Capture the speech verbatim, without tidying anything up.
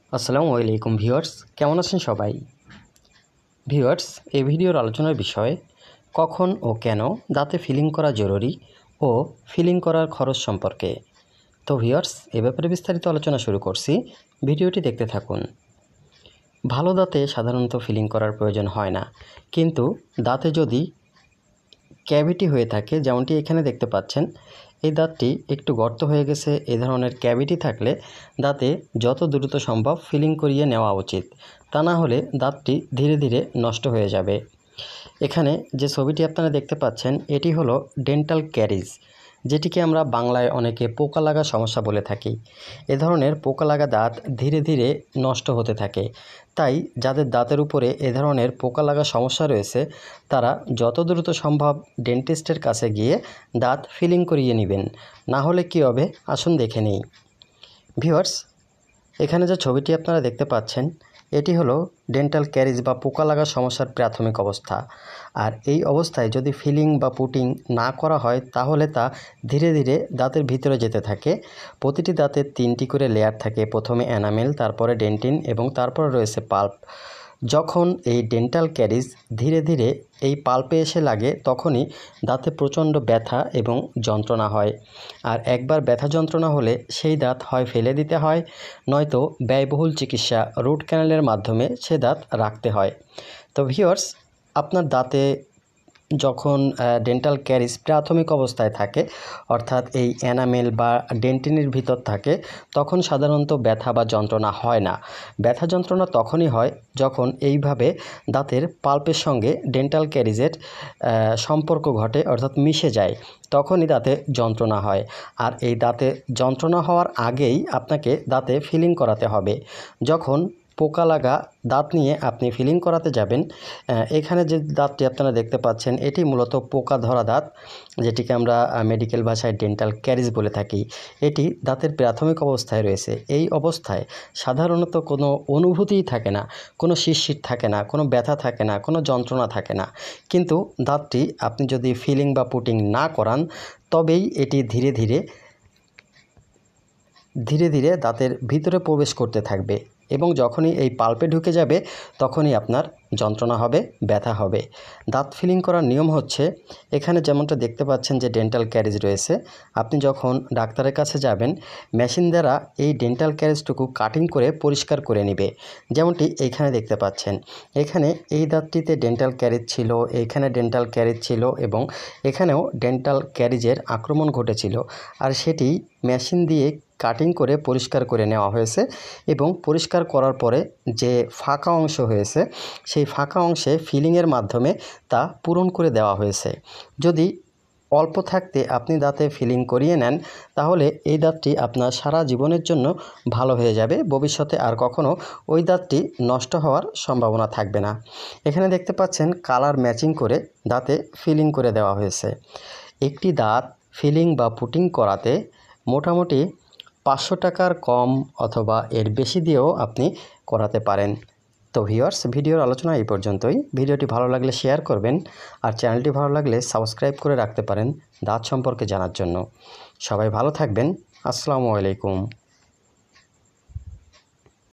আসসালামু আলাইকুম ভিউয়ার্স, কেমন আছেন সবাই? ভিউয়ার্স, এই ভিডিওর আলোচনার বিষয় কখন ও কেন দাঁতে ফিলিং করা জরুরি ও ফিলিং করার খরচ সম্পর্কে। তো ভিউয়ার্স, এ ব্যাপারে বিস্তারিত আলোচনা শুরু করছি, ভিডিওটি দেখতে থাকুন। ভালো দাঁতে সাধারণত ফিলিং করার প্রয়োজন হয় না, কিন্তু দাঁতে যদি ক্যাভিটি হয়ে থাকে, যেমনটি এখানে দেখতে পাচ্ছেন, এই দাঁতটি একটু গর্ত হয়ে গেছে, এই ধরনের ক্যাভিটি থাকলে দাঁতে যত দ্রুত সম্ভব ফিলিং করিয়ে নেওয়া উচিত, তা না হলে দাঁতটি ধীরে ধীরে নষ্ট হয়ে যাবে। এখানে যে ছবিটি আপনারা দেখতে পাচ্ছেন, এটি হলো ডেন্টাল ক্যারিজ, যেটিকে আমরা বাংলায় অনেকে পোকা লাগা সমস্যা বলে থাকি। এ ধরনের পোকা লাগা দাঁত ধীরে ধীরে নষ্ট হতে থাকে। তাই যাদের দাঁতের উপরে এ ধরনের পোকা লাগা সমস্যা রয়েছে, তারা যত দ্রুত সম্ভব ডেন্টিস্টের কাছে গিয়ে দাঁত ফিলিং করিয়ে নেবেন। না হলে কী হবে, আসুন দেখে নিই। ভিউয়ার্স, এখানে যে ছবিটি আপনারা দেখতে পাচ্ছেন, এটি হলো ডেন্টাল ক্যারিজ বা পোকা লাগা সমস্যার প্রাথমিক অবস্থা। আর এই অবস্থায় যদি ফিলিং বা পুটিং না করা হয়, তাহলে তা ধীরে ধীরে দাঁতের ভিতরে যেতে থাকে। প্রতিটি দাঁতের তিনটি করে লেয়ার থাকে, প্রথমে এনামেল, তারপরে ডেন্টিন এবং তারপরে রয়েছে পাল্প। যখন এই ডেন্টাল ক্যারিজ ধীরে ধীরে এই পাল্পে এসে লাগে, তখনই দাঁতে প্রচণ্ড ব্যথা এবং যন্ত্রণা হয়। আর একবার ব্যথা যন্ত্রণা হলে সেই দাঁত হয় ফেলে দিতে হয়, নয়তো ব্যয়বহুল চিকিৎসা রুট ক্যানেলের মাধ্যমে সে দাঁত রাখতে হয়। তো ভিউয়ার্স, আপনার দাঁতে যখন ডেন্টাল ক্যারিজ প্রাথমিক অবস্থায় থাকে, অর্থাৎ এই এনামেল বা ডেন্টিনের ভিতর থাকে, তখন সাধারণত ব্যথা বা যন্ত্রণা হয় না। ব্যথা যন্ত্রণা তখনই হয় যখন এইভাবে দাঁতের পাল্পের সঙ্গে ডেন্টাল ক্যারিজের সম্পর্ক ঘটে, অর্থাৎ মিশে যায়, তখনই দাঁতে যন্ত্রণা হয়। আর এই দাঁতে যন্ত্রণা হওয়ার আগেই আপনাকে দাঁতে ফিলিং করাতে হবে। যখন পোকা লাগা দাঁত নিয়ে আপনি ফিলিং করাতে যাবেন, এখানে যে দাঁতটি আপনারা দেখতে পাচ্ছেন, এটি মূলত পোকা ধরা দাঁত, যেটিকে আমরা মেডিকেল ভাষায় ডেন্টাল ক্যারিজ বলে থাকি। এটি দাঁতের প্রাথমিক অবস্থায় রয়েছে। এই অবস্থায় সাধারণত কোনো অনুভূতিই থাকে না, কোনো শিরশির থাকে না, কোনো ব্যথা থাকে না, কোনো যন্ত্রণা থাকে না। কিন্তু দাঁতটি আপনি যদি ফিলিং বা পুটিং না করান, তবেই এটি ধীরে ধীরে ধীরে ধীরে দাঁতের ভিতরে প্রবেশ করতে থাকবে এবং যখনই এই পাল্পে ঢুকে যাবে, তখনই আপনার যন্ত্রণা হবে, ব্যথা হবে। দাঁত ফিলিং করার নিয়ম হচ্ছে, এখানে যেমনটা দেখতে পাচ্ছেন যে ডেন্টাল ক্যারিজ রয়েছে, আপনি যখন ডাক্তারের কাছে যাবেন, মেশিন দ্বারা এই ডেন্টাল ক্যারিজটুকু কাটিং করে পরিষ্কার করে নেবে। যেমনটি এইখানে দেখতে পাচ্ছেন, এখানে এই দাঁতটিতে ডেন্টাল ক্যারিজ ছিল, এইখানে ডেন্টাল ক্যারিজ ছিল এবং এখানেও ডেন্টাল ক্যারিজের আক্রমণ ঘটেছিল। আর সেটি মেশিন দিয়ে কাটিং করে পরিষ্কার করে নেওয়া হয়েছে এবং পরিষ্কার করার পরে যে ফাঁকা অংশ হয়েছে, সেই ফাঁকা অংশে ফিলিংয়ের মাধ্যমে তা পূরণ করে দেওয়া হয়েছে। যদি অল্প থাকতে আপনি দাঁতে ফিলিং করিয়ে নেন, তাহলে এই দাঁতটি আপনার সারা জীবনের জন্য ভালো হয়ে যাবে। ভবিষ্যতে আর কখনো ওই দাঁতটি নষ্ট হওয়ার সম্ভাবনা থাকবে না। এখানে দেখতে পাচ্ছেন কালার ম্যাচিং করে দাঁতে ফিলিং করে দেওয়া হয়েছে। একটি দাঁত ফিলিং বা পুটিং করাতে মোটামুটি পাঁচশো টাকার কম অথবা এর বেশি দিয়েও আপনি করাতে পারেন। তো ভিউয়ার্স, ভিডিওর আলোচনা এই পর্যন্তই। ভিডিওটি ভালো লাগলে শেয়ার করবেন, আর চ্যানেলটি ভালো লাগলে সাবস্ক্রাইব করে রাখতে পারেন দাঁত সম্পর্কে জানার জন্য। সবাই ভালো থাকবেন। আসসালামু আলাইকুম।